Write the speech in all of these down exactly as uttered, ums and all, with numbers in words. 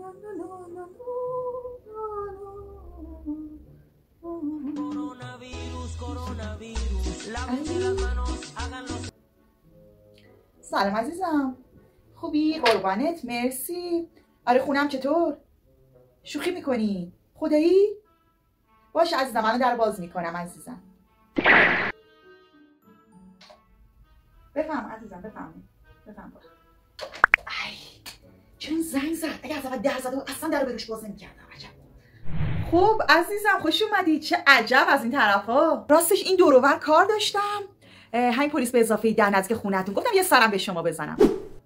سلام عزیزم، خوبی؟ قربانت، مرسی. آره خونم چطور؟ شوخی میکنی؟ خدایی؟ باشه عزیزم، الان در باز میکنم عزیزم. بفهم عزیزم، بفهم بفهم. ای چرا زنگ زد؟ اگه از اول در زده اصلا در رو بروش باز نمیکردم. عجب. خب عزیزم خوش اومدی. چه عجب از این طرفا. راستش این دور و بر کار داشتم، همین پلیس به اضافه در نزدیک خونتون، گفتم یه سرم به شما بزنم.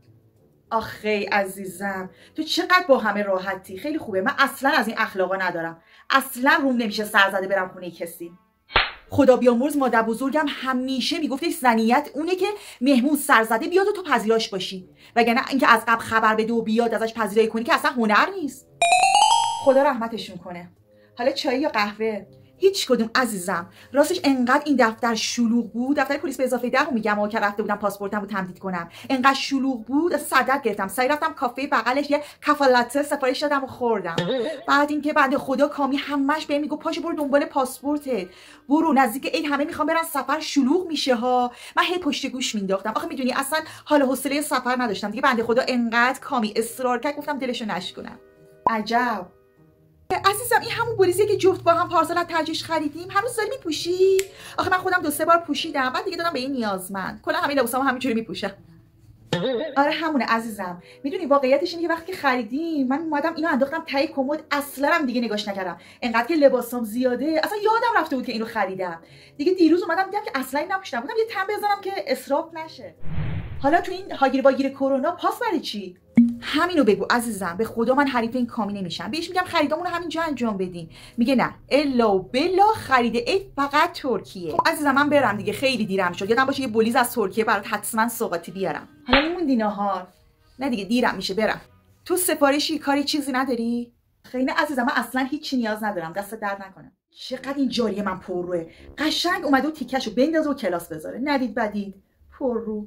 آخه عزیزم تو چقدر با همه راحتی. خیلی خوبه، من اصلا از این اخلاقا ندارم، اصلا روم نمیشه سرزده برم خونه کسی. خدا بیامرز مادر بزرگم همیشه میگفتش زنیت اونه که مهمون سرزده بیاد و تو پذیراش باشی، وگرنه اینکه از قبل خبر بده و بیاد ازش پذیرایی کنی که اصلا هنر نیست. خدا رحمتشون کنه. حالا چای یا قهوه؟ هیچ کدوم عزیزم. راستش انقدر این دفتر شلوغ بود، دفتر پلیس به اضافه ده رو میگم که رفته بودم پاسپورتم رو تمدید کنم، انقدر شلوغ بود صدق گرفتم. سعی رفتم کافه بغلش یه کافه سفارش دادم و خوردم. بعد اینکه بنده خدا کامی همش بهم میگه پاشو برو دنبال پاسپورتت، برو نزدیک عید همه میخوام برن سفر، شلوغ میشه ها. من هی پشت گوش مینداختم. آخه میدونی اصلا حال حوصله سفر نداشتم دیگه. بنده خدا انقدر کامی اصرار کرد گفتم دلشو نشکنم. عجب عزیزم، این همون بلیزیه که جفت با هم پارسال از ترجیش خریدیم، هنوز داری میپوشی؟ آخه من خودم دو سه بار پوشیدم، بعد دیگه دادم به این نیازمند. کلا همین لباسامو همینجوری میپوشم. آره همونه عزیزم. میدونی واقعیتش اینه که وقتی خریدیم من اومدم اینو انداختم ته کمد، اصلا هم دیگه نگاش نکردم. انقدر که لباسام زیاده اصلا یادم رفته بود که اینو خریدم. دیگه دیروز اومدم دیدم که اصلا این نپوشیدم، بودم یه تن بزنم که اسراف نشه. حالا تو این هاگیر واگیر کرونا پاس برای چی؟ همینو بگو عزیزم. به خدا من حریف این کامی نمیشم. بهش میگم خریدامونو همینجا انجام بدین، میگه نه الا و بلا خرید عید فقط ترکیه. خب عزیزم من برم دیگه، خیلی دیرم شد. یادم باشه یه بلیز از ترکیه برات حتما سوغاتی بیارم. حالا میموندی ناهار؟ نه دیگه دیرم میشه، برم. تو سفارشی کاری چیزی نداری؟ خیلی عزیزم من اصلا هیچی نیاز ندارم، دست درد نکنه. چقدر این جاریه من پرروه، قشنگ اومده و تیکشو بندازه و کلاس بذاره. ندید بدید پررو.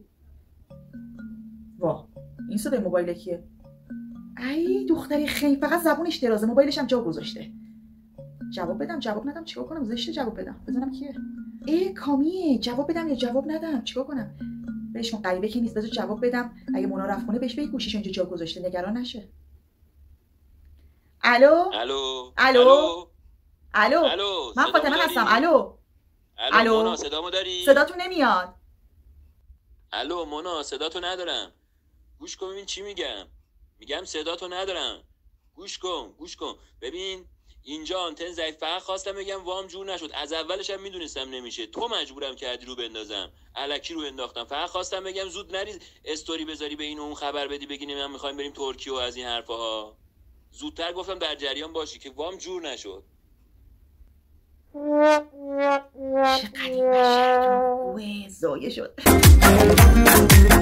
وا این صدای موبایل کیه؟ ای دختری خیلی فقط زبونش درازه، موبایلش هم جا گذاشته. جواب بدم جواب ندم چیکار کنم؟ زشته جواب بدم. بزنم کیه؟ ای کامیه. جواب بدم یا جواب ندم چیکار کنم؟ بهش غریبه که نیست، بذار جواب بدم. اگه مونا رفت خونه بهش بگی گوشیش اینجا جا گذاشته، نگران نشه. الو الو الو الو الو من فاطمه هستم. الو الو مونا صدامو داری؟ صداتون نمیاد. الو مونا صداتو ندارم. گوش کن ببین چی میگم. میگم صداتو ندارم. گوش کن گوش کن ببین اینجا آنتن ضعیف. فقط خواستم بگم وام جور نشد. از اولش هم میدونستم نمیشه، تو مجبورم کردی رو بندازم، الکی رو انداختم. فقط خواستم بگم زود نری استوری بذاری به این و اون خبر بدی بگی من میخوایم بریم ترکیه و از این حرفا ها. زودتر گفتم در جریان باشی که وام جور نشد. چقدر این بشر زایه شد.